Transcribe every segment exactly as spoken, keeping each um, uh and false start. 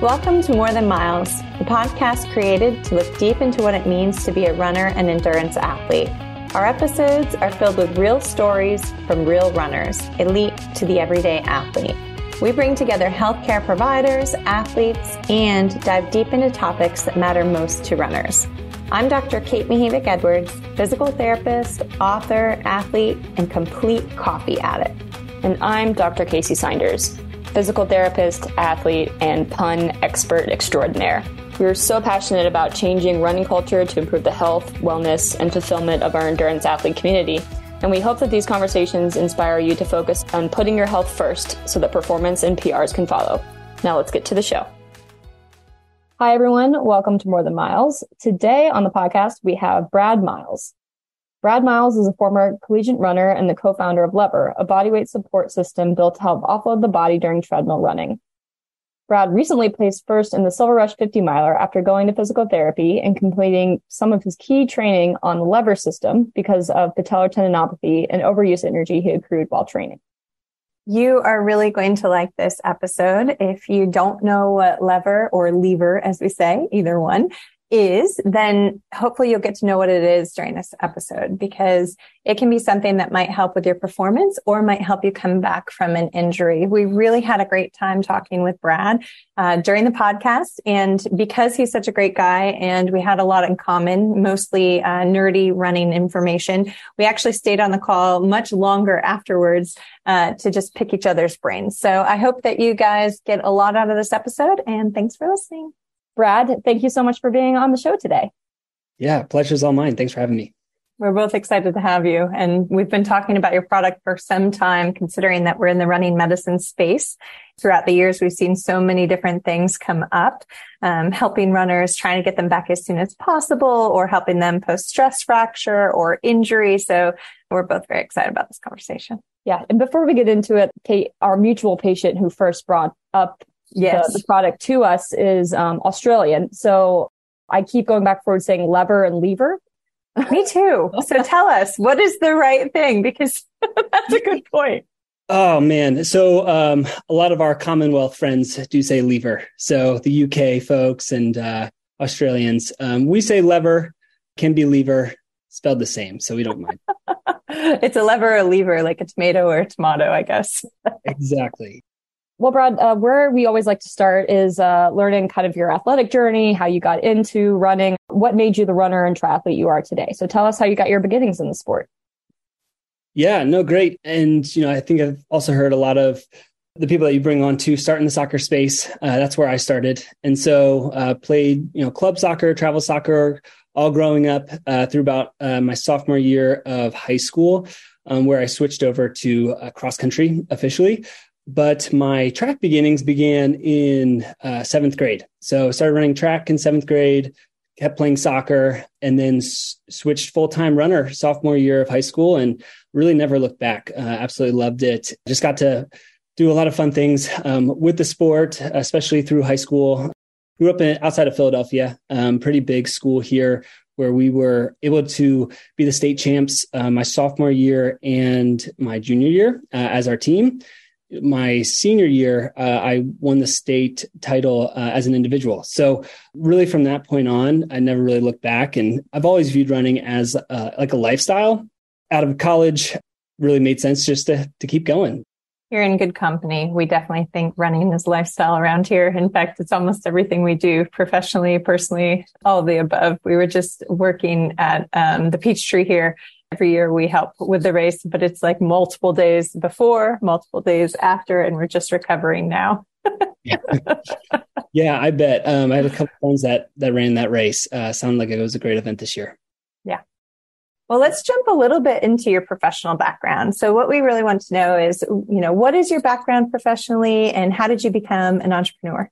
Welcome to More Than Miles, the podcast created to look deep into what it means to be a runner and endurance athlete. Our episodes are filled with real stories from real runners, elite to the everyday athlete. We bring together healthcare providers, athletes, and dive deep into topics that matter most to runners. I'm Doctor Kate Mihevik-Edwards, physical therapist, author, athlete, and complete coffee addict. And I'm Doctor Kacy Sinders, physical therapist, athlete, and pun expert extraordinaire. We're so passionate about changing running culture to improve the health, wellness, and fulfillment of our endurance athlete community. And we hope that these conversations inspire you to focus on putting your health first so that performance and P Rs can follow. Now let's get to the show. Hi, everyone. Welcome to More Than Miles. Today on the podcast, we have Brad Miles. Brad Miles is a former collegiate runner and the co-founder of Lever, a bodyweight support system built to help offload the body during treadmill running. Brad recently placed first in the Silver Rush fifty miler after going to physical therapy and completing some of his key training on the Lever system because of patellar tendinopathy and overuse energy he accrued while training. You are really going to like this episode. If you don't know what lever or lever, as we say, either one, is, then hopefully you'll get to know what it is during this episode, because it can be something that might help with your performance or might help you come back from an injury. We really had a great time talking with Brad uh, during the podcast. And because he's such a great guy and we had a lot in common, mostly uh, nerdy running information, we actually stayed on the call much longer afterwards uh, to just pick each other's brains. So I hope that you guys get a lot out of this episode, and thanks for listening. Brad, thank you so much for being on the show today. Yeah, pleasure's all mine. Thanks for having me. We're both excited to have you. And we've been talking about your product for some time, considering that we're in the running medicine space. Throughout the years, we've seen so many different things come up, um, helping runners, trying to get them back as soon as possible, or helping them post-stress fracture or injury. So we're both very excited about this conversation. Yeah. And before we get into it, Kate, our mutual patient who first brought up Yes. The, the product to us is um, Australian. So I keep going back forward saying lever and lever. Me too. So tell us, what is the right thing? Because that's a good point. Oh, man. So um, a lot of our Commonwealth friends do say lever. So the U K folks and uh, Australians, um, we say lever, can be lever, spelled the same. So we don't mind. It's a lever or a lever, like a tomato or a tomato, I guess. Exactly. Well, Brad, uh, where we always like to start is uh, learning kind of your athletic journey, how you got into running, what made you the runner and triathlete you are today. So tell us how you got your beginnings in the sport. Yeah, no, great. And, you know, I think I've also heard a lot of the people that you bring on to start in the soccer space. Uh, that's where I started. And so uh, played, you know, club soccer, travel soccer, all growing up uh, through about uh, my sophomore year of high school, um, where I switched over to uh, cross country officially. But my track beginnings began in uh, seventh grade. So I started running track in seventh grade, kept playing soccer, and then s- switched full-time runner sophomore year of high school and really never looked back. Uh, absolutely loved it. Just got to do a lot of fun things um, with the sport, especially through high school. Grew up in, outside of Philadelphia, um, pretty big school here, where we were able to be the state champs uh, my sophomore year and my junior year uh, as our team. My senior year, uh, I won the state title uh, as an individual. So really from that point on, I never really looked back. And I've always viewed running as uh, like a lifestyle. Out of college, really made sense just to, to keep going. You're in good company. We definitely think running is lifestyle around here. In fact, it's almost everything we do professionally, personally, all of the above. We were just working at um, the Peachtree here. Every year we help with the race, but it's like multiple days before, multiple days after, and we're just recovering now. yeah. yeah, I bet. Um, I had a couple friends that that ran that race. Uh, sounded like it was a great event this year. Yeah. Well, let's jump a little bit into your professional background. So what we really want to know is, you know, what is your background professionally and how did you become an entrepreneur?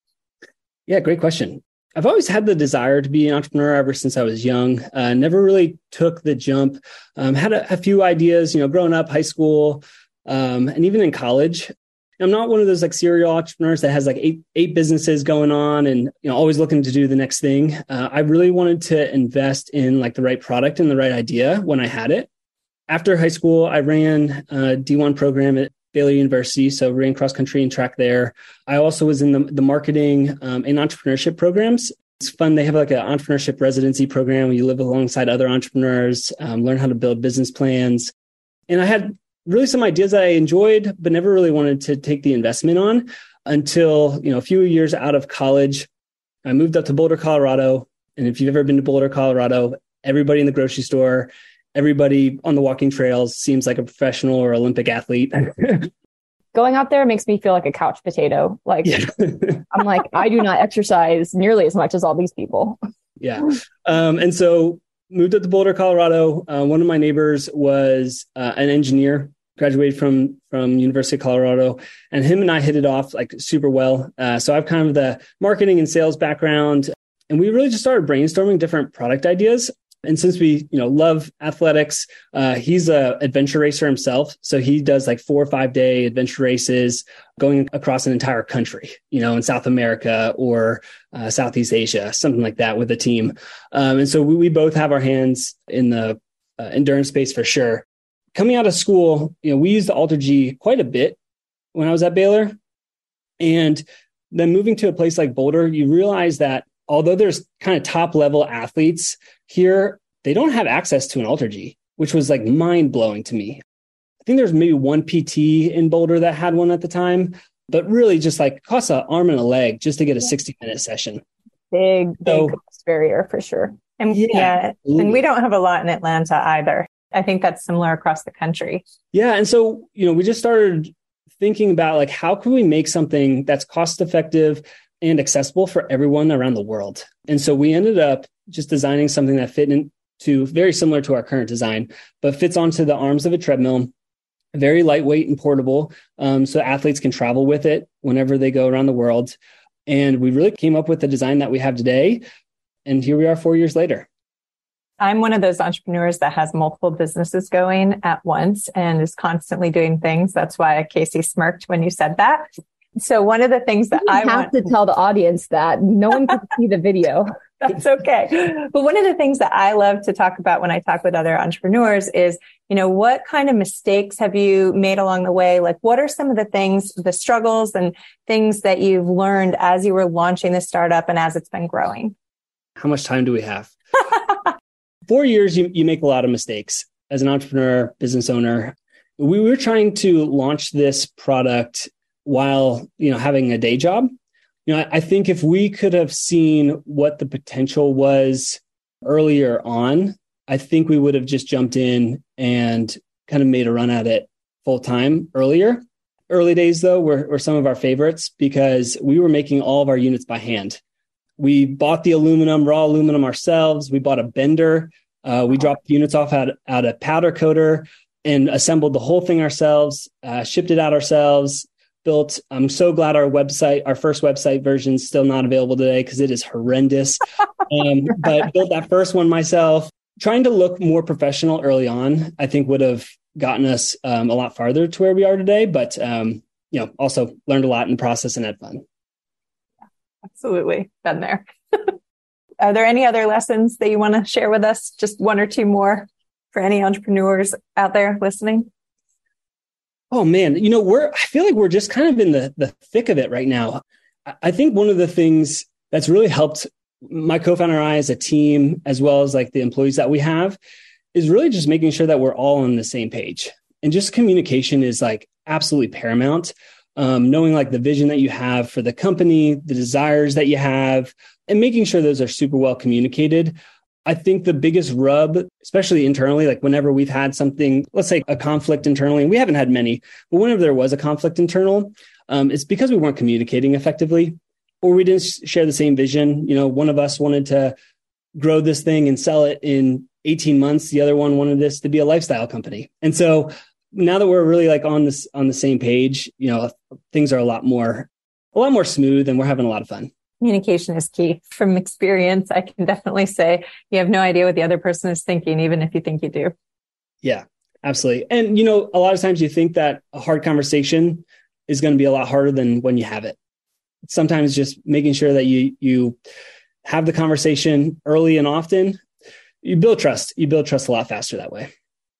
Yeah, great question. I've always had the desire to be an entrepreneur ever since I was young. Uh, never really took the jump. Um, had a, a few ideas, you know, growing up, high school, um, and even in college. I'm not one of those like serial entrepreneurs that has like eight eight businesses going on and, you know, always looking to do the next thing. Uh, I really wanted to invest in like the right product and the right idea when I had it. After high school, I ran a D one program at Baylor University, so ran cross country and track there. I also was in the, the marketing um, and entrepreneurship programs. It's fun. They have like an entrepreneurship residency program where you live alongside other entrepreneurs, um, learn how to build business plans. And I had really some ideas that I enjoyed, but never really wanted to take the investment on until, you know, a few years out of college. I moved up to Boulder, Colorado. And if you've ever been to Boulder, Colorado, everybody in the grocery store, everybody on the walking trails seems like a professional or Olympic athlete. Going out there makes me feel like a couch potato. Like, yeah. I'm like, I do not exercise nearly as much as all these people. Yeah. Um, and so moved up to Boulder, Colorado. Uh, one of my neighbors was uh, an engineer, graduated from, from University of Colorado, and him and I hit it off like super well. Uh, so I have kind of the marketing and sales background, and we really just started brainstorming different product ideas. And since we, you know, love athletics, uh, he's a adventure racer himself. So he does like four or five day adventure races going across an entire country, you know, in South America or uh, Southeast Asia, something like that with a team. Um, and so we, we both have our hands in the uh, endurance space for sure. Coming out of school, you know, we used the Ultra G quite a bit when I was at Baylor. And then moving to a place like Boulder, you realize that although there's kind of top level athletes here, they don't have access to an Ultra G, which was like mind blowing to me. I think there's maybe one P T in Boulder that had one at the time, but really just like costs an arm and a leg just to get a sixty minute session. Big, big so, cost barrier for sure. And yeah, yeah, and we don't have a lot in Atlanta either. I think that's similar across the country. Yeah. And so, you know, we just started thinking about like, how can we make something that's cost effective and accessible for everyone around the world? And so we ended up just designing something that fit into very similar to our current design, but fits onto the arms of a treadmill, very lightweight and portable. Um, so athletes can travel with it whenever they go around the world. And we really came up with the design that we have today. And here we are four years later. I'm one of those entrepreneurs that has multiple businesses going at once and is constantly doing things. That's why Kacy smirked when you said that. So one of the things that I have want to tell the audience that no one can see the video. That's okay. But one of the things that I love to talk about when I talk with other entrepreneurs is, you know, what kind of mistakes have you made along the way? Like, what are some of the things, the struggles and things that you've learned as you were launching the startup and as it's been growing? How much time do we have? Four years, you, you make a lot of mistakes as an entrepreneur, business owner. We were trying to launch this product while, you know, having a day job. You know, I, I think if we could have seen what the potential was earlier on, I think we would have just jumped in and kind of made a run at it full time earlier. Early days, though, were, were some of our favorites because we were making all of our units by hand. We bought the aluminum, raw aluminum ourselves. We bought a bender. Uh, we dropped the units off at, at a powder coater and assembled the whole thing ourselves, uh, shipped it out ourselves, built. I'm so glad our website, our first website version is still not available today because it is horrendous. um, but built that first one myself. Trying to look more professional early on, I think would have gotten us um, a lot farther to where we are today. But, um, you know, also learned a lot in the process and had fun. Absolutely. Been there. Are there any other lessons that you want to share with us? Just one or two more for any entrepreneurs out there listening? Oh man, you know, we're, I feel like we're just kind of in the, the thick of it right now. I think one of the things that's really helped my co-founder and I as a team, as well as like the employees that we have, is really just making sure that we're all on the same page. And just communication is like absolutely paramount. Um, knowing like the vision that you have for the company, the desires that you have, and making sure those are super well communicated. I think the biggest rub, especially internally, like whenever we've had something, let's say a conflict internally, and we haven't had many, but whenever there was a conflict internal, um, it's because we weren't communicating effectively, or we didn't share the same vision. You know, one of us wanted to grow this thing and sell it in eighteen months. The other one wanted this to be a lifestyle company. And so now that we're really like on this, on the same page, you know, things are a lot more, a lot more smooth and we're having a lot of fun. Communication is key. From experience, I can definitely say you have no idea what the other person is thinking, even if you think you do. Yeah, absolutely. And, you know, a lot of times you think that a hard conversation is going to be a lot harder than when you have it. Sometimes just making sure that you, you have the conversation early and often, you build trust. You build trust a lot faster that way.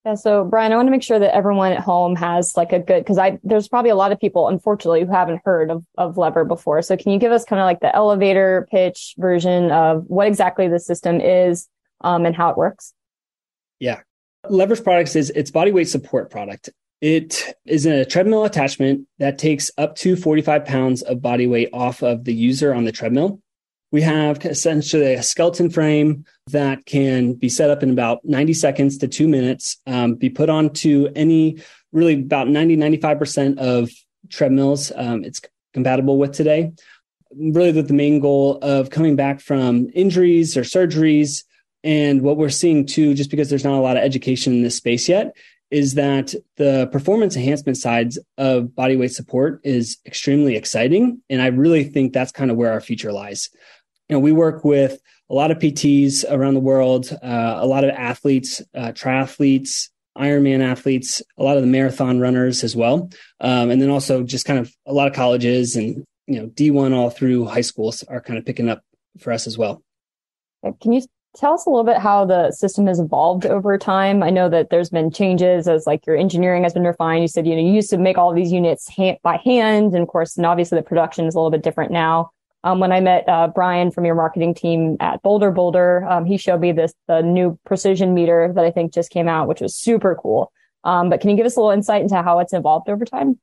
Yeah. So Brian, I want to make sure that everyone at home has like a good, because I there's probably a lot of people, unfortunately, who haven't heard of, of Lever before. So can you give us kind of like the elevator pitch version of what exactly the system is um, and how it works? Yeah. Lever's products is its body weight support product. It is a treadmill attachment that takes up to forty-five pounds of body weight off of the user on the treadmill. We have essentially a skeleton frame that can be set up in about ninety seconds to two minutes, um, be put onto any, really about ninety, ninety-five percent of treadmills um, it's compatible with today. Really with the main goal of coming back from injuries or surgeries. And what we're seeing too, just because there's not a lot of education in this space yet, is that the performance enhancement sides of body weight support is extremely exciting. And I really think that's kind of where our future lies. You know, we work with a lot of P Ts around the world, uh, a lot of athletes, uh, triathletes, Ironman athletes, a lot of the marathon runners as well. Um, and then also just kind of a lot of colleges and, you know, D one all through high schools are kind of picking up for us as well. Can you tell us a little bit how the system has evolved over time? I know that there's been changes as like your engineering has been refined. You said, you know, you used to make all of these units hand, by hand. And of course, and obviously the production is a little bit different now. Um, when I met uh, Brian from your marketing team at Boulder Boulder, um, he showed me this the new precision meter that I think just came out, which was super cool. Um, but can you give us a little insight into how it's evolved over time?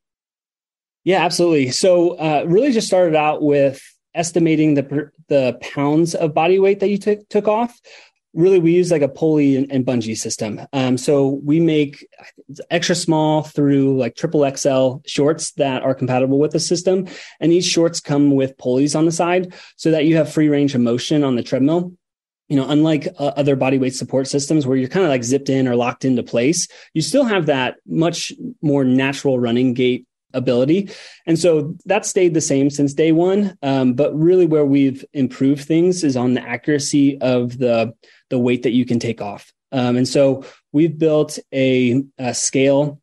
Yeah, absolutely. So uh, really just started out with estimating the the pounds of body weight that you t- took off. Really, we use like a pulley and, and bungee system. Um, so we make extra small through like triple X L shorts that are compatible with the system. And these shorts come with pulleys on the side so that you have free range of motion on the treadmill. You know, unlike uh, other body weight support systems where you're kind of like zipped in or locked into place, you still have that much more natural running gait ability. And so that stayed the same since day one. Um, but really where we've improved things is on the accuracy of the, the weight that you can take off. Um, and so we've built a, a scale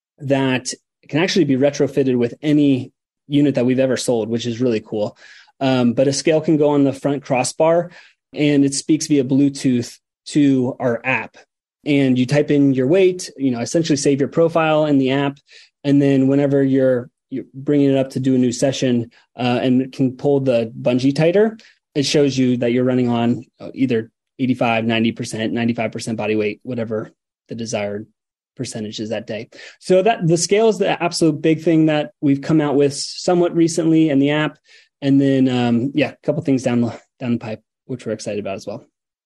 that can actually be retrofitted with any unit that we've ever sold, which is really cool. Um, but a scale can go on the front crossbar and it speaks via Bluetooth to our app. And you type in your weight, you know, essentially save your profile in the app. And then whenever you're, you're bringing it up to do a new session uh, and it can pull the bungee tighter, it shows you that you're running on either eighty-five, ninety percent, ninety-five percent body weight, whatever the desired percentage is that day. So that the scale is the absolute big thing that we've come out with somewhat recently in the app. And then, um, yeah, a couple things down the, down the pipe, which we're excited about as well.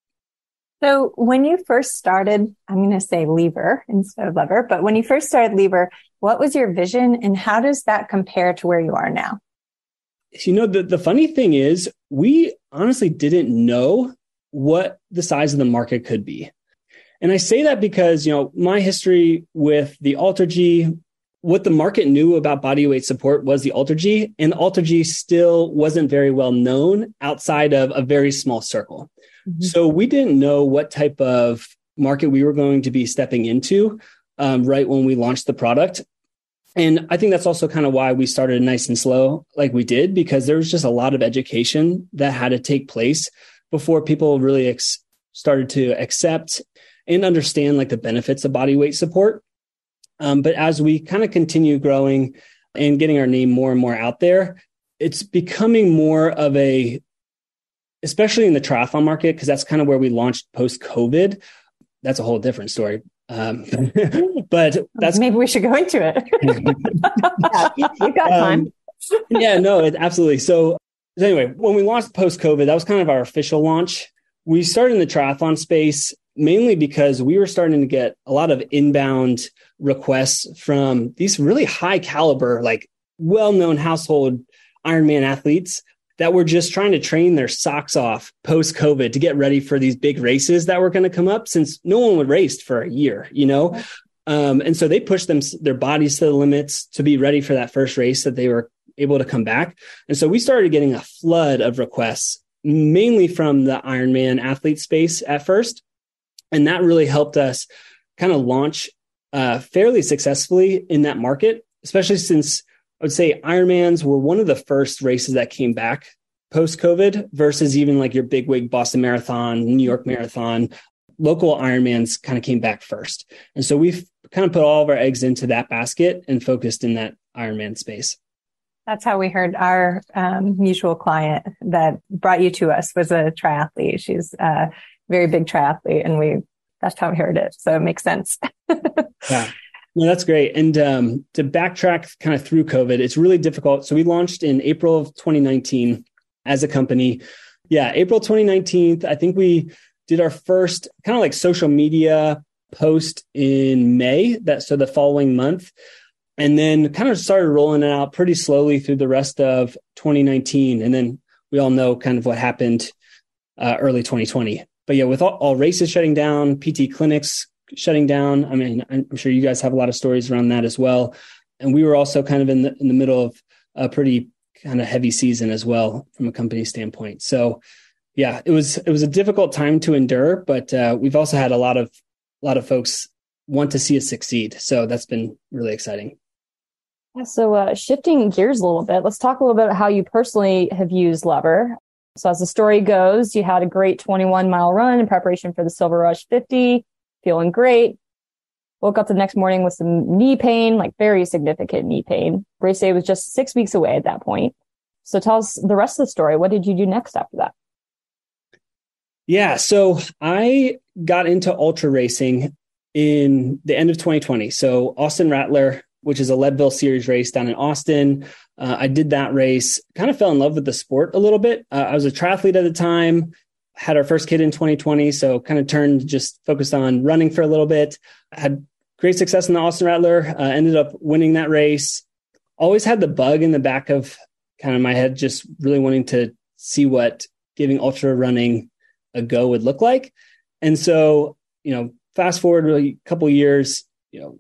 So when you first started, I'm going to say Lever instead of Lever, but when you first started Lever, what was your vision and how does that compare to where you are now? You know, the, the funny thing is we honestly didn't know what the size of the market could be. And I say that because, you know, my history with the UltraG, what the market knew about body weight support was the UltraG, and the UltraG still wasn't very well known outside of a very small circle. Mm-hmm. So we didn't know what type of market we were going to be stepping into um, right when we launched the product. And I think that's also kind of why we started nice and slow like we did, because there was just a lot of education that had to take place before people really ex- started to accept and understand like the benefits of body weight support. Um, but as we kind of continue growing and getting our name more and more out there, it's becoming more of a, especially in the triathlon market, because that's kind of where we launched post-COVID. That's a whole different story. Um, but that's maybe we should go into it. Yeah, we've got time. Um, yeah, no, it, absolutely. So, so anyway, when we launched post-COVID, that was kind of our official launch. We started in the triathlon space mainly because we were starting to get a lot of inbound requests from these really high caliber, like well-known household Ironman athletes that were just trying to train their socks off post-COVID to get ready for these big races that were going to come up, since no one would race for a year, you know? Um, and so they pushed them, their bodies to the limits to be ready for that first race that they were able to come back. And so we started getting a flood of requests, mainly from the Ironman athlete space at first. And that really helped us kind of launch uh, fairly successfully in that market, especially since I would say Ironmans were one of the first races that came back post-COVID versus even like your big wig Boston Marathon, New York Marathon. local Ironmans kind of came back first. And so we've kind of put all of our eggs into that basket and focused in that Ironman space. That's how we heard our um, mutual client that brought you to us was a triathlete. She's a very big triathlete, and we that's how we heard it. So it makes sense. Yeah, no, that's great. And um, to backtrack kind of through COVID, it's really difficult. So we launched in April of twenty nineteen as a company. Yeah, April twenty nineteen, I think we did our first kind of like social media post in May, that so the following month. And then kind of started rolling it out pretty slowly through the rest of twenty nineteen. And then we all know kind of what happened uh, early twenty twenty. But yeah, with all, all races shutting down, P T clinics shutting down. I mean, I'm sure you guys have a lot of stories around that as well. And we were also kind of in the in the middle of a pretty kind of heavy season as well from a company standpoint. So yeah, it was it was a difficult time to endure, but uh, we've also had a lot of a lot of folks want to see us succeed. So that's been really exciting. Yeah, so uh, shifting gears a little bit, let's talk a little bit about how you personally have used Lever. So as the story goes, you had a great twenty-one mile run in preparation for the Silver Rush fifty, feeling great. Woke up the next morning with some knee pain, like very significant knee pain. Race day was just six weeks away at that point. So tell us the rest of the story. What did you do next after that? Yeah, so I got into ultra racing in the end of twenty twenty. So Austin Rattler, which is a Leadville Series race down in Austin. Uh, I did that race, kind of fell in love with the sport a little bit. Uh, I was a triathlete at the time, had our first kid in twenty twenty. So kind of turned, just focused on running for a little bit. I had great success in the Austin Rattler, uh, ended up winning that race. Always had the bug in the back of kind of my head, just really wanting to see what giving ultra running a go would look like. And so, you know, fast forward really a couple of years, you know,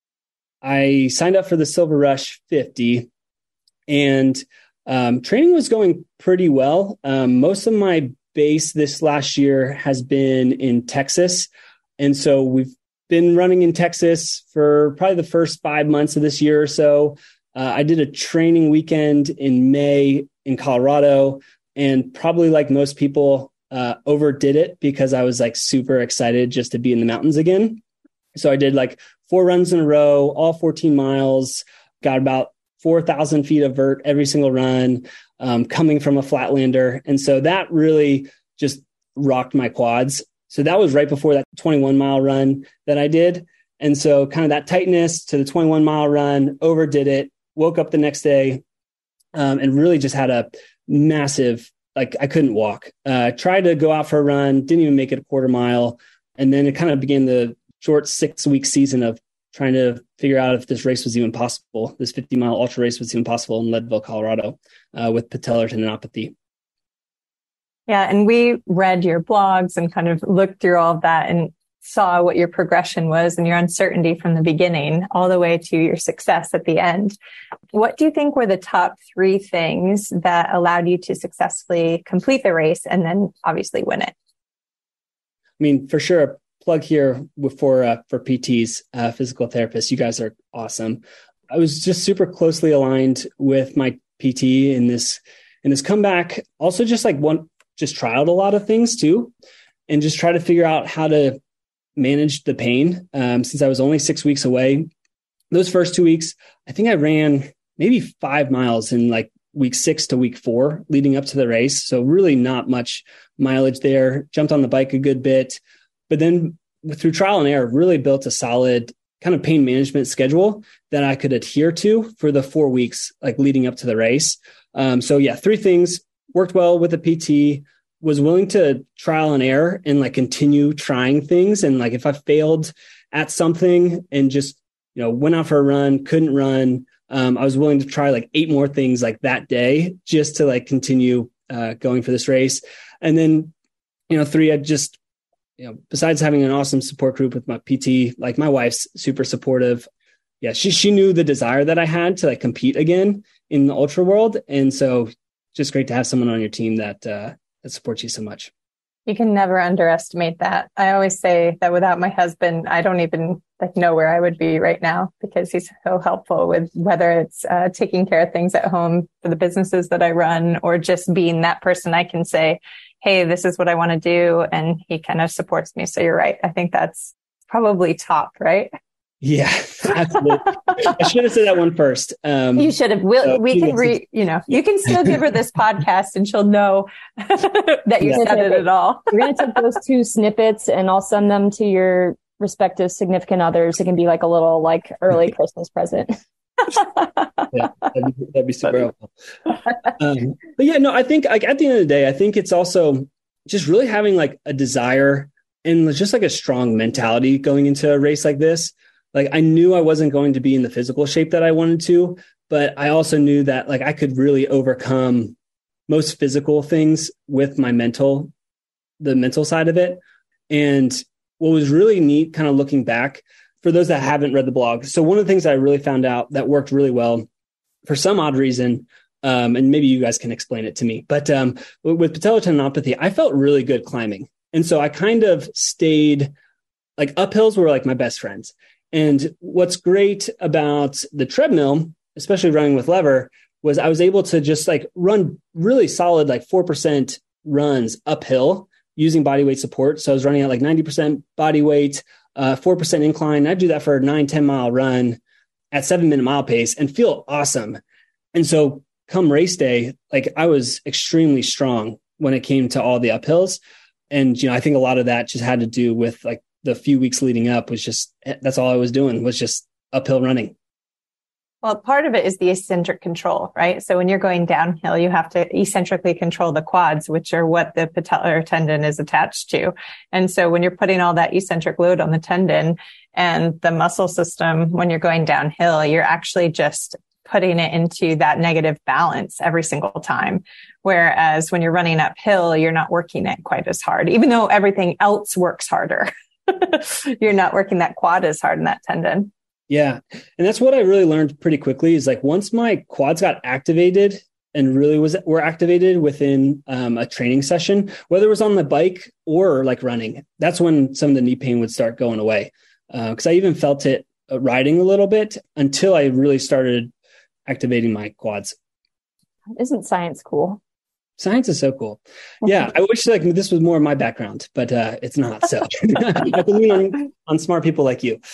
I signed up for the Silver Rush fifty, and um, training was going pretty well. Um, most of my base this last year has been in Texas. And so we've been running in Texas for probably the first five months of this year or so. Uh, I did a training weekend in May in Colorado, and probably like most people, uh, overdid it because I was like super excited just to be in the mountains again. So I did like four runs in a row, all fourteen miles, got about four thousand feet of vert every single run, um, coming from a flatlander. And so that really just rocked my quads. So that was right before that twenty-one mile run that I did. And so kind of that tightness to the twenty-one mile run, overdid it, woke up the next day, um, and really just had a massive, like I couldn't walk, uh, tried to go out for a run, didn't even make it a quarter mile. And then it kind of began the short six week season of trying to figure out if this race was even possible. This fifty mile ultra race was even possible in Leadville, Colorado, uh, with patellar tendinopathy. Yeah. And we read your blogs and kind of looked through all of that and saw what your progression was and your uncertainty from the beginning all the way to your success at the end. What do you think were the top three things that allowed you to successfully complete the race and then obviously win it? I mean, for sure, a plug here for, uh, for P Ts, uh, physical therapists. You guys are awesome. I was just super closely aligned with my P T in this, in this comeback. Also just like one, just trialed a lot of things too, and just try to figure out how to manage the pain. Um, since I was only six weeks away, those first two weeks, I think I ran maybe five miles in like week six to week four leading up to the race. So really not much mileage there, jumped on the bike a good bit, but then through trial and error, really built a solid kind of pain management schedule that I could adhere to for the four weeks, like leading up to the race. Um, so yeah, three things: worked well with a P T, was willing to trial and error and like continue trying things. And like, if I failed at something and just, you know, went out for a run, couldn't run, um, I was willing to try like eight more things like that day just to like continue uh, going for this race. And then, you know, three, I just, you know, besides having an awesome support group with my P T, like my wife's super supportive. Yeah. She, she knew the desire that I had to like compete again in the ultra world. And so just great to have someone on your team that, uh, that supports you so much. You can never underestimate that. I always say that without my husband, I don't even like know where I would be right now, because he's so helpful with whether it's uh, taking care of things at home for the businesses that I run, or just being that person I can say, hey, this is what I want to do. And he kind of supports me. So you're right. I think that's probably top, right? Yeah, absolutely. I should have said that one first. Um, you should have. We'll, so we can re, you know, you can still give her this podcast and she'll know that you yeah. said it at all. You're going to take those two snippets and I'll send them to your respective significant others. It can be like a little like early Christmas present. yeah, that'd be, that'd be super helpful. Um, but yeah, no, I think like at the end of the day, I think it's also just really having like a desire and just like a strong mentality going into a race like this. Like I knew I wasn't going to be in the physical shape that I wanted to, but I also knew that like I could really overcome most physical things with my mental, the mental side of it. And what was really neat, kind of looking back, for those that haven't read the blog. So one of the things I really found out that worked really well for some odd reason, um, and maybe you guys can explain it to me, but um, with patellar tendinopathy, I felt really good climbing. And so I kind of stayed like uphills were like my best friends. And what's great about the treadmill, especially running with lever, was I was able to just like run really solid, like four percent runs uphill using body weight support. So I was running at like ninety percent body weight, uh, four percent incline. I'd do that for a nine, ten mile run at seven minute mile pace and feel awesome. And so come race day, like I was extremely strong when it came to all the uphills. And, you know, I think a lot of that just had to do with like the few weeks leading up was just, that's all I was doing was just uphill running. Well, part of it is the eccentric control, right? So when you're going downhill, you have to eccentrically control the quads, which are what the patellar tendon is attached to. And so when you're putting all that eccentric load on the tendon and the muscle system, when you're going downhill, you're actually just putting it into that negative balance every single time. Whereas when you're running uphill, you're not working it quite as hard, even though everything else works harder. You're not working that quad as hard in that tendon. Yeah. And that's what I really learned pretty quickly is like once my quads got activated and really was were activated within um, a training session, whether it was on the bike or like running, that's when some of the knee pain would start going away. Because uh, I even felt it uh, riding a little bit until I really started activating my quads. Isn't science cool? Science is so cool. Yeah. I wish like this was more of my background, but uh, it's not. So I can lean on, on smart people like you.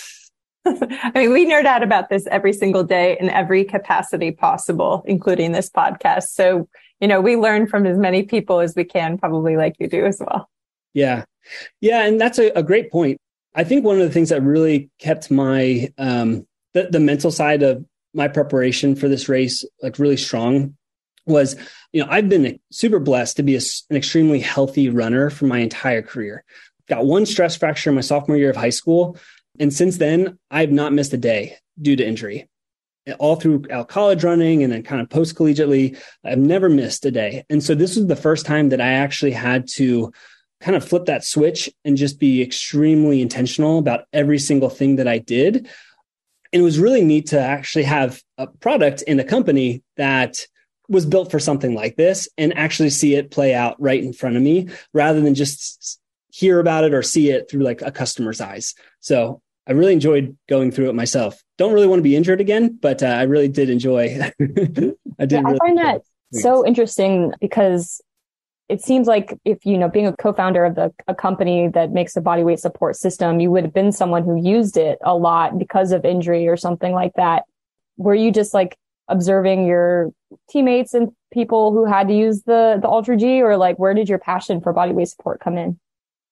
I mean, we nerd out about this every single day in every capacity possible, including this podcast. So, you know, we learn from as many people as we can, probably like you do as well. Yeah. Yeah. And that's a, a great point. I think one of the things that really kept my, um, the, the mental side of my preparation for this race, like really strong was, you know, I've been super blessed to be a, an extremely healthy runner for my entire career. Got one stress fracture in my sophomore year of high school. And since then, I've not missed a day due to injury. All throughout college running and then kind of post-collegiately, I've never missed a day. And so this was the first time that I actually had to kind of flip that switch and just be extremely intentional about every single thing that I did. And it was really neat to actually have a product in a company that was built for something like this and actually see it play out right in front of me rather than just hear about it or see it through like a customer's eyes. So I really enjoyed going through it myself. Don't really want to be injured again, but uh, I really did enjoy. I did. Yeah, really I find that so interesting because it seems like if, you know, being a co-founder of the, a company that makes a body weight support system, you would have been someone who used it a lot because of injury or something like that. Were you just like observing your teammates and people who had to use the, the Ultra G, or like, where did your passion for body weight support come in?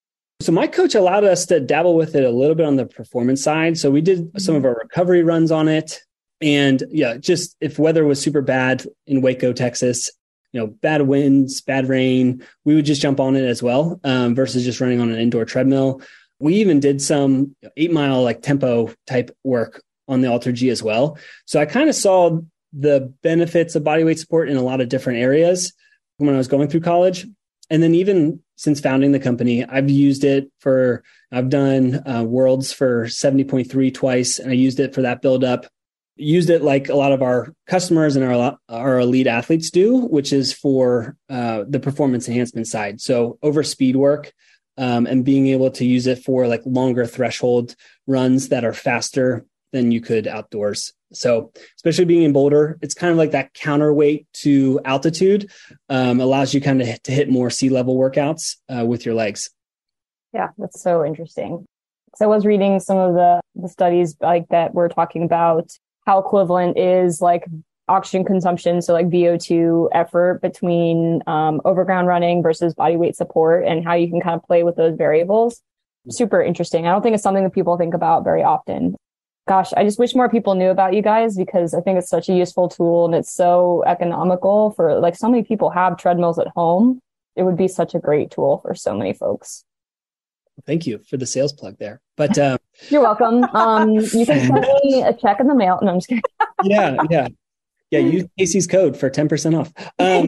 So my coach allowed us to dabble with it a little bit on the performance side. So we did some of our recovery runs on it. And yeah, just if weather was super bad in Waco, Texas, you know, bad winds, bad rain, we would just jump on it as well, um, versus just running on an indoor treadmill. We even did some eight mile like tempo type work on the Ultra G as well. So I kind of saw the benefits of body weight support in a lot of different areas when I was going through college. And then even since founding the company, I've used it for, I've done uh, Worlds for seventy point three twice, and I used it for that buildup. Used it like a lot of our customers and our, our elite athletes do, which is for uh, the performance enhancement side. So over speed work um, and being able to use it for like longer threshold runs that are faster than you could outdoors. So especially being in Boulder, it's kind of like that counterweight to altitude, um, allows you kind of to hit more sea level workouts uh, with your legs. Yeah, that's so interesting. So I was reading some of the, the studies like that we're talking about how equivalent is like oxygen consumption, so like V O two effort between um, overground running versus body weight support, and how you can kind of play with those variables. Super interesting. I don't think it's something that people think about very often. Gosh, I just wish more people knew about you guys, because I think it's such a useful tool and it's so economical for like so many people have treadmills at home. It would be such a great tool for so many folks. Thank you for the sales plug there. But um, you're welcome. Um, you can send me a check in the mail. No, I'm just kidding. yeah, yeah. Yeah, use Kacy's code for ten percent off. Um,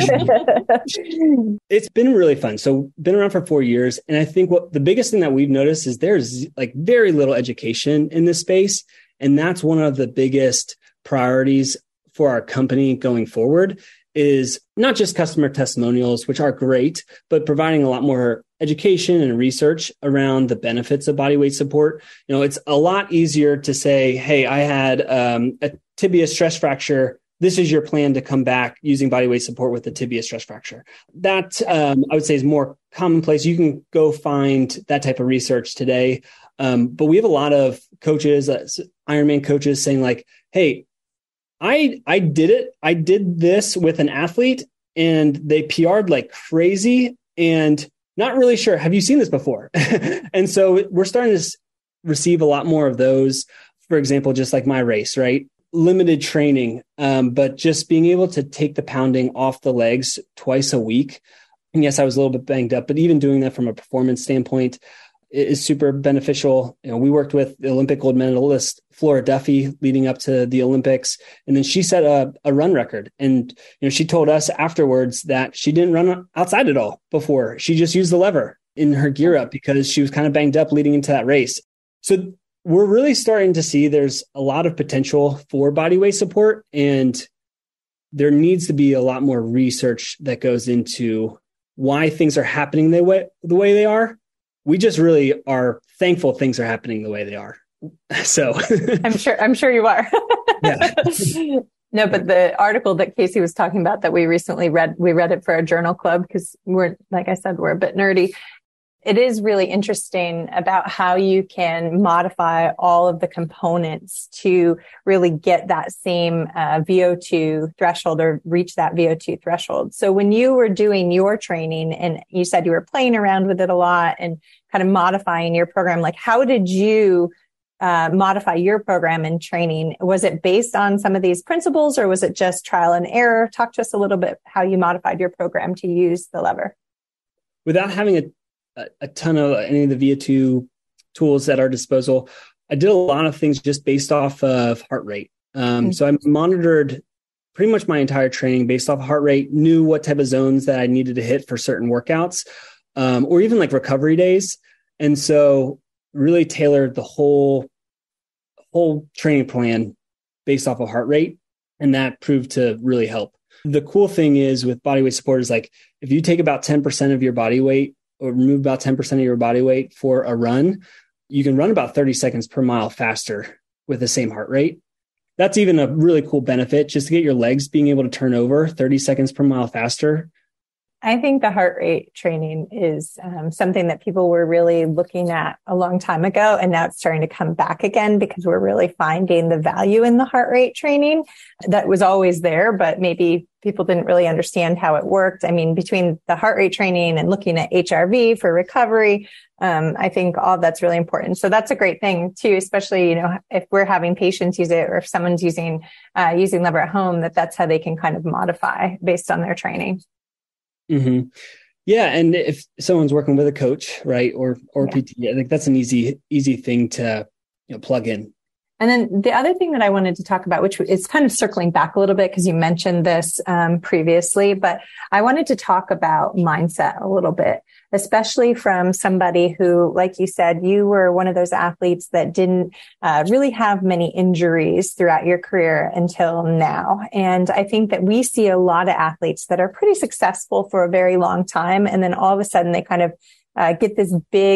it's been really fun. So been around for four years. And I think what the biggest thing that we've noticed is there's like very little education in this space. And that's one of the biggest priorities for our company going forward, is not just customer testimonials, which are great, but providing a lot more education and research around the benefits of body weight support. You know, it's a lot easier to say, hey, I had um, a tibia stress fracture. This is your plan to come back using body weight support with the tibia stress fracture. That um, I would say is more commonplace. You can go find that type of research today. Um, but we have a lot of coaches, uh, Ironman coaches saying like, hey, I I did it. I did this with an athlete and they P R'd like crazy and not really sure. Have you seen this before? And so we're starting to receive a lot more of those. For example, just like my race, right? Limited training, um, but just being able to take the pounding off the legs twice a week. And yes, I was a little bit banged up, but even doing that from a performance standpoint is super beneficial. You know, we worked with the Olympic gold medalist Flora Duffy leading up to the Olympics, and then she set a, a run record. And you know, she told us afterwards that she didn't run outside at all before. She just used the lever in her gear up because she was kind of banged up leading into that race. So we're really starting to see there's a lot of potential for body weight support, and there needs to be a lot more research that goes into why things are happening the way the way they are. We just really are thankful things are happening the way they are. So I'm sure, I'm sure you are. Yeah. No, but the article that Kacy was talking about that we recently read, we read it for our journal club because we're, like I said, we're a bit nerdy. It is really interesting about how you can modify all of the components to really get that same uh, V O two threshold or reach that V O two threshold. So when you were doing your training and you said you were playing around with it a lot and kind of modifying your program, like how did you uh, modify your program and training? Was it based on some of these principles or was it just trial and error? Talk to us a little bit how you modified your program to use the lever. Without having a A, a ton of any of the V O two tools at our disposal, I did a lot of things just based off of heart rate. Um, mm-hmm. So I monitored pretty much my entire training based off of heart rate, knew what type of zones that I needed to hit for certain workouts, um, or even like recovery days. And so really tailored the whole, whole training plan based off of heart rate. And that proved to really help. The cool thing is with body weight support is like, if you take about ten percent of your body weight or remove about ten percent of your body weight for a run, you can run about thirty seconds per mile faster with the same heart rate. That's even a really cool benefit, just to get your legs being able to turn over thirty seconds per mile faster. I think the heart rate training is um, something that people were really looking at a long time ago, and now it's starting to come back again because we're really finding the value in the heart rate training that was always there, but maybe people didn't really understand how it worked. I mean, between the heart rate training and looking at H R V for recovery, um, I think all that's really important. So that's a great thing too, especially, you know, if we're having patients use it or if someone's using, uh, using lever at home, that that's how they can kind of modify based on their training. Mm-hmm. Yeah. And if someone's working with a coach, right, or, or yeah. P T, I think that's an easy, easy thing to, you know, plug in. And then the other thing that I wanted to talk about, which is kind of circling back a little bit because you mentioned this um, previously, but I wanted to talk about mindset a little bit, especially from somebody who, like you said, you were one of those athletes that didn't uh, really have many injuries throughout your career until now. And I think that we see a lot of athletes that are pretty successful for a very long time. And then all of a sudden they kind of uh, get this big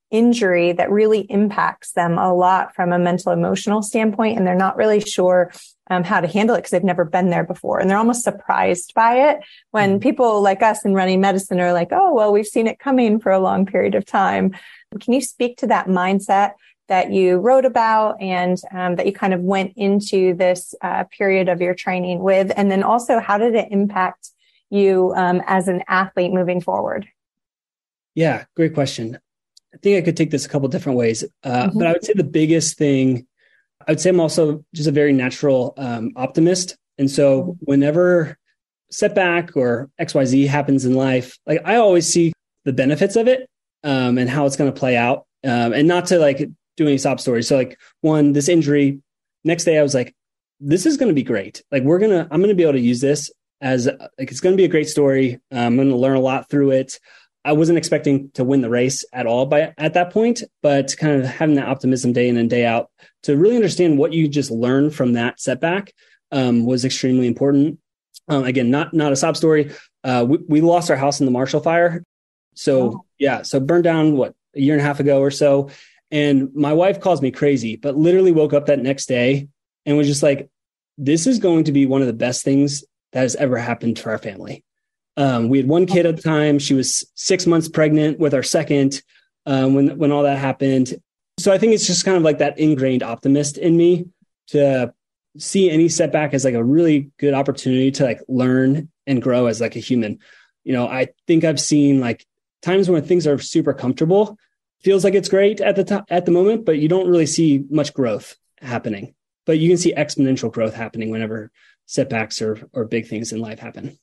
injury that really impacts them a lot from a mental emotional standpoint. And they're not really sure um, how to handle it because they've never been there before. And they're almost surprised by it when mm-hmm. people like us in running medicine are like, oh, well, we've seen it coming for a long period of time. Can you speak to that mindset that you wrote about and um, that you kind of went into this uh, period of your training with? And then also, how did it impact you um, as an athlete moving forward? Yeah, great question. I think I could take this a couple different ways, uh, mm-hmm. but I would say the biggest thing, I would say I'm also just a very natural um, optimist. And so whenever setback or X Y Z happens in life, like I always see the benefits of it um, and how it's going to play out um, and not to like do any sob stories. So like one, this injury, next day I was like, this is going to be great. Like we're going to, I'm going to be able to use this as like, it's going to be a great story. Um, I'm going to learn a lot through it. I wasn't expecting to win the race at all by at that point, but kind of having that optimism day in and day out to really understand what you just learned from that setback um, was extremely important. Um, again, not not a sob story. Uh, we, we lost our house in the Marshall Fire. So oh. yeah, so burned down, what, a year and a half ago or so. And my wife calls me crazy, but literally woke up that next day and was just like, this is going to be one of the best things that has ever happened to our family. Um, we had one kid at the time. She was six months pregnant with our second um, when when all that happened. So I think it's just kind of like that ingrained optimist in me to see any setback as like a really good opportunity to like learn and grow as like a human. You know, I think I've seen like times when things are super comfortable, feels like it's great at the time, at the moment, but you don't really see much growth happening. But you can see exponential growth happening whenever setbacks or or big things in life happen.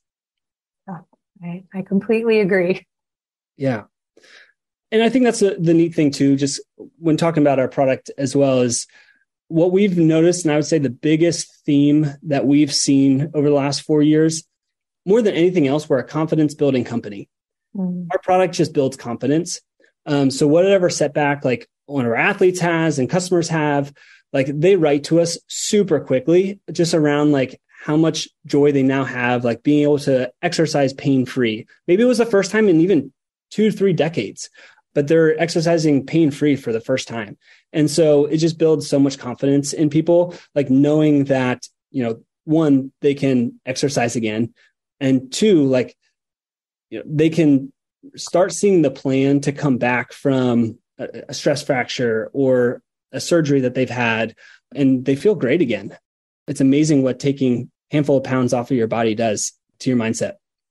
I, I completely agree. Yeah. And I think that's a, the neat thing too, just when talking about our product as well, is what we've noticed. And I would say the biggest theme that we've seen over the last four years, more than anything else, we're a confidence building company. Mm. Our product just builds confidence. Um, so whatever setback, like one of our athletes has and customers have, like they write to us super quickly just around like how much joy they now have, like being able to exercise pain-free. Maybe it was the first time in even two, three decades, but they're exercising pain-free for the first time. And so it just builds so much confidence in people, like knowing that, you know, one, they can exercise again. And two, like, you know, they can start seeing the plan to come back from a, a stress fracture or a surgery that they've had, and they feel great again. It's amazing what taking handful of pounds off of your body does to your mindset.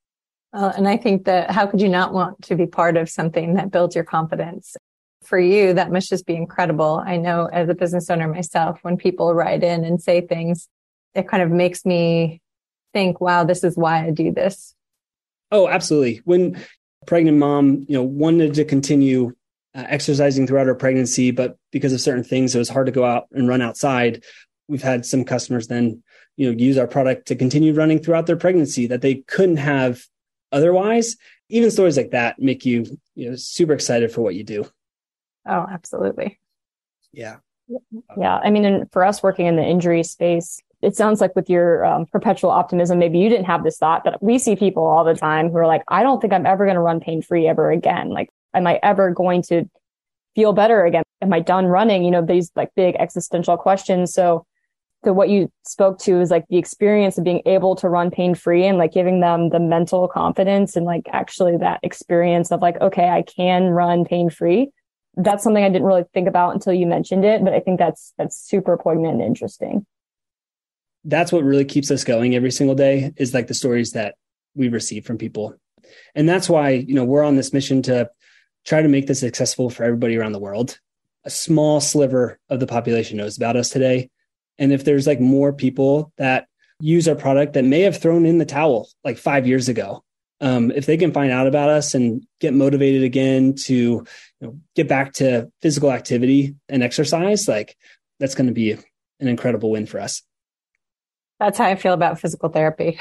Uh, and I think that how could you not want to be part of something that builds your confidence? For you, that must just be incredible. I know as a business owner myself, when people write in and say things, it kind of makes me think, wow, this is why I do this. Oh, absolutely. When a pregnant mom, you know, wanted to continue uh, exercising throughout her pregnancy, but because of certain things, it was hard to go out and run outside. We've had some customers then, you know, use our product to continue running throughout their pregnancy that they couldn't have otherwise. Even stories like that make you, you know, super excited for what you do. Oh, absolutely. Yeah. Yeah. I mean, and for us working in the injury space, it sounds like with your um, perpetual optimism, maybe you didn't have this thought, but we see people all the time who are like, I don't think I'm ever going to run pain-free ever again. Like, am I ever going to feel better again? Am I done running? You know, these like big existential questions. So So what you spoke to is like the experience of being able to run pain-free and like giving them the mental confidence and like actually that experience of like, okay, I can run pain-free. That's something I didn't really think about until you mentioned it, but I think that's, that's super poignant and interesting. That's what really keeps us going every single day is like the stories that we receive from people. And that's why, you know, we're on this mission to try to make this accessible for everybody around the world. A small sliver of the population knows about us today. And if there's like more people that use our product that may have thrown in the towel like five years ago, um, if they can find out about us and get motivated again to, you know, get back to physical activity and exercise, like that's going to be an incredible win for us. That's how I feel about physical therapy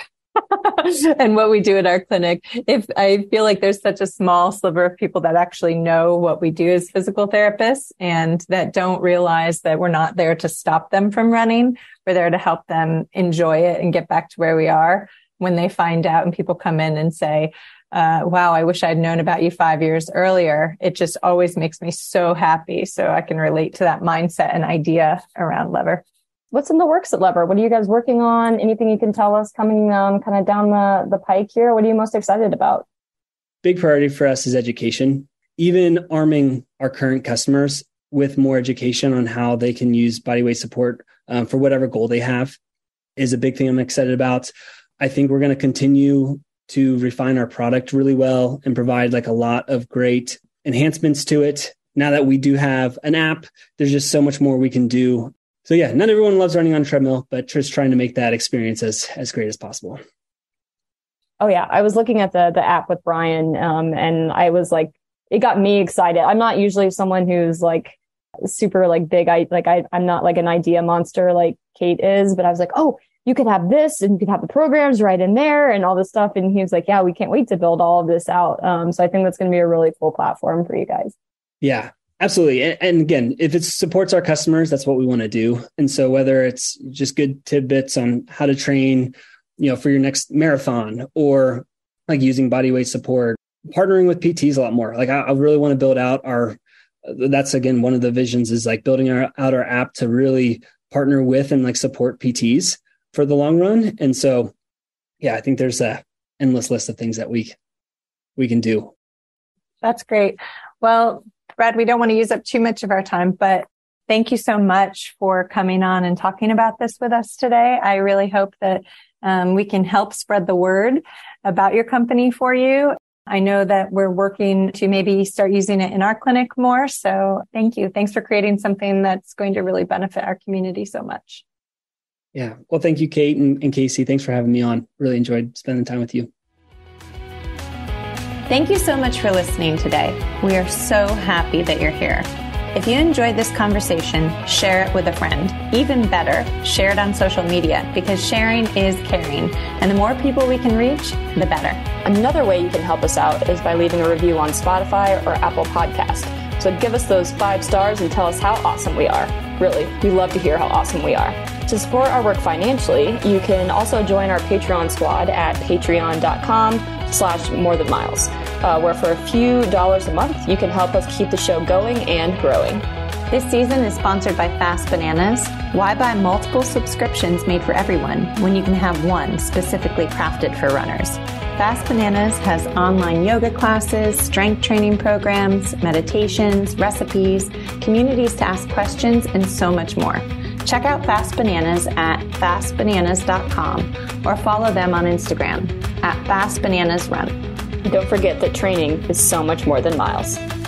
and what we do at our clinic. If I feel like there's such a small sliver of people that actually know what we do as physical therapists and that don't realize that we're not there to stop them from running. We're there to help them enjoy it and get back to where we are. When they find out and people come in and say, uh, wow, I wish I'd known about you five years earlier. It just always makes me so happy. So I can relate to that mindset and idea around Lever. What's in the works at Lever? What are you guys working on? Anything you can tell us coming um, kind of down the, the pike here? What are you most excited about? Big priority for us is education. Even arming our current customers with more education on how they can use bodyweight support um, for whatever goal they have is a big thing I'm excited about. I think we're going to continue to refine our product really well and provide like a lot of great enhancements to it. Now that we do have an app, there's just so much more we can do. So yeah, not everyone loves running on a treadmill, but just trying to make that experience as, as great as possible. Oh yeah. I was looking at the, the app with Brian um, and I was like, it got me excited. I'm not usually someone who's like super like big. I like, I, I'm not like an idea monster like Kate is, but I was like, oh, you could have this and you could have the programs right in there and all this stuff. And he was like, yeah, we can't wait to build all of this out. Um, so I think that's going to be a really cool platform for you guys. Yeah, absolutely. And, and again, if it supports our customers, that's what we want to do. And so whether it's just good tidbits on how to train, you know, for your next marathon or like using bodyweight support, partnering with P Ts a lot more. Like I, I really want to build out our, that's again, one of the visions is like building our, out our app to really partner with and like support P Ts for the long run. And so, yeah, I think there's a endless list of things that we, we can do. That's great. Well, Brad, we don't want to use up too much of our time, but thank you so much for coming on and talking about this with us today. I really hope that um, we can help spread the word about your company for you. I know that we're working to maybe start using it in our clinic more. So thank you. Thanks for creating something that's going to really benefit our community so much. Yeah. Well, thank you, Kate and, and Kacy. Thanks for having me on. Really enjoyed spending time with you. Thank you so much for listening today. We are so happy that you're here. If you enjoyed this conversation, share it with a friend. Even better, share it on social media because sharing is caring. And the more people we can reach, the better. Another way you can help us out is by leaving a review on Spotify or Apple Podcast. So give us those five stars and tell us how awesome we are. Really, we love to hear how awesome we are. To support our work financially, you can also join our Patreon squad at patreon.com slash more than miles, uh, where for a few dollars a month, you can help us keep the show going and growing. This season is sponsored by Fast Bananas. Why buy multiple subscriptions made for everyone when you can have one specifically crafted for runners? Fast Bananas has online yoga classes, strength training programs, meditations, recipes, communities to ask questions, and so much more. Check out Fast Bananas at fast bananas dot com or follow them on Instagram at fast bananas run. Don't forget that training is so much more than miles.